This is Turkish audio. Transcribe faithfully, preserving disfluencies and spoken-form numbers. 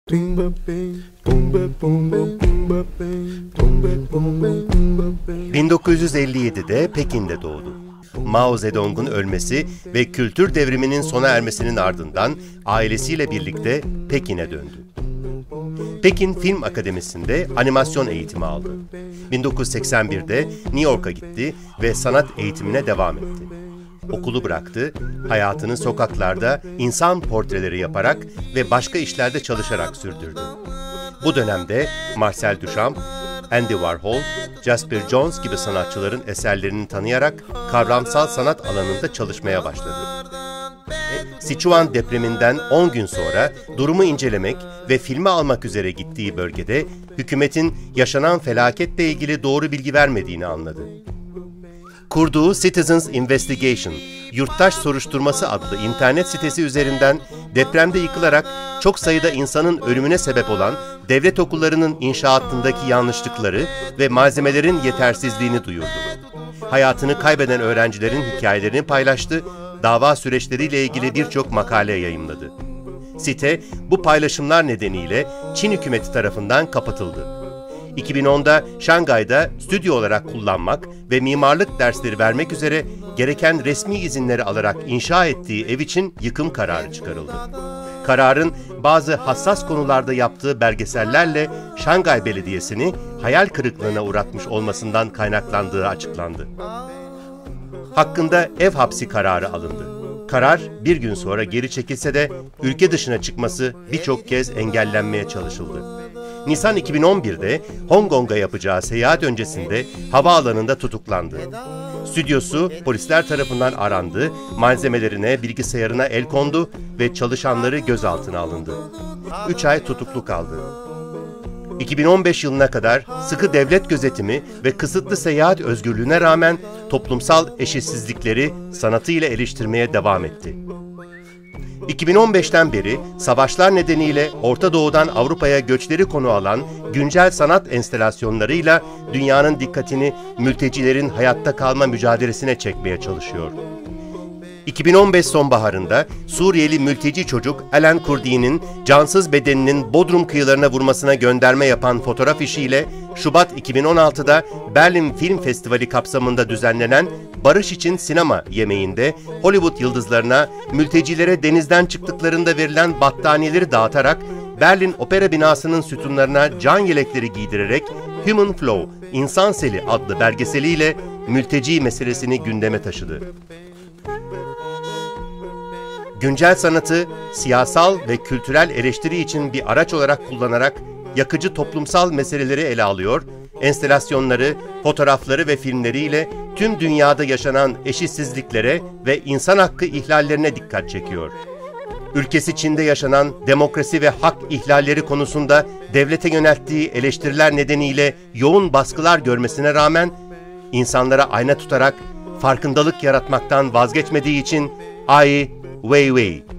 bin dokuz yüz elli yedi'de Pekin'de doğdu. Mao Zedong'un ölmesi ve kültür devriminin sona ermesinin ardından ailesiyle birlikte Pekin'e döndü. Pekin Film Akademisi'nde animasyon eğitimi aldı. bin dokuz yüz seksen bir'de New York'a gitti ve sanat eğitimine devam etti. Okulu bıraktı, hayatını sokaklarda insan portreleri yaparak ve başka işlerde çalışarak sürdürdü. Bu dönemde Marcel Duchamp, Andy Warhol, Jasper Johns gibi sanatçıların eserlerini tanıyarak kavramsal sanat alanında çalışmaya başladı. Sichuan depreminden on gün sonra durumu incelemek ve filme almak üzere gittiği bölgede hükümetin yaşanan felaketle ilgili doğru bilgi vermediğini anladı. Kurduğu Citizens Investigation, Yurttaş Soruşturması adlı internet sitesi üzerinden depremde yıkılarak çok sayıda insanın ölümüne sebep olan devlet okullarının inşaatındaki yanlışlıkları ve malzemelerin yetersizliğini duyurdu. Hayatını kaybeden öğrencilerin hikayelerini paylaştı, dava süreçleriyle ilgili birçok makale yayımladı. Site, bu paylaşımlar nedeniyle Çin hükümeti tarafından kapatıldı. iki bin on'da Şangay'da stüdyo olarak kullanmak ve mimarlık dersleri vermek üzere gereken resmi izinleri alarak inşa ettiği ev için yıkım kararı çıkarıldı. Kararın bazı hassas konularda yaptığı belgesellerle Şangay Belediyesi'ni hayal kırıklığına uğratmış olmasından kaynaklandığı açıklandı. Hakkında ev hapsi kararı alındı. Karar bir gün sonra geri çekilse de ülke dışına çıkması birçok kez engellenmeye çalışıldı. Nisan iki bin on bir'de Hong Kong'a yapacağı seyahat öncesinde havaalanında tutuklandı. Stüdyosu polisler tarafından arandı, malzemelerine, bilgisayarına el kondu ve çalışanları gözaltına alındı. üç ay tutuklu kaldı. iki bin on beş yılına kadar sıkı devlet gözetimi ve kısıtlı seyahat özgürlüğüne rağmen toplumsal eşitsizlikleri sanatıyla eleştirmeye devam etti. iki bin on beş'ten beri savaşlar nedeniyle Orta Doğu'dan Avrupa'ya göçleri konu alan güncel sanat enstalasyonlarıyla dünyanın dikkatini mültecilerin hayatta kalma mücadelesine çekmeye çalışıyor. iki bin on beş sonbaharında Suriyeli mülteci çocuk Alan Kurdi'nin cansız bedeninin Bodrum kıyılarına vurmasına gönderme yapan fotoğraf işiyle Şubat iki bin on altı'da Berlin Film Festivali kapsamında düzenlenen Barış İçin Sinema yemeğinde Hollywood yıldızlarına mültecilere denizden çıktıklarında verilen battaniyeleri dağıtarak Berlin Opera binasının sütunlarına can yelekleri giydirerek Human Flow, İnsan Seli adlı belgeseliyle mülteci meselesini gündeme taşıdı. Güncel sanatı siyasal ve kültürel eleştiri için bir araç olarak kullanarak yakıcı toplumsal meseleleri ele alıyor, enstalasyonları, fotoğrafları ve filmleriyle tüm dünyada yaşanan eşitsizliklere ve insan hakkı ihlallerine dikkat çekiyor. Ülkesi Çin'de yaşanan demokrasi ve hak ihlalleri konusunda devlete yönelttiği eleştiriler nedeniyle yoğun baskılar görmesine rağmen insanlara ayna tutarak farkındalık yaratmaktan vazgeçmediği için Ai Weiwei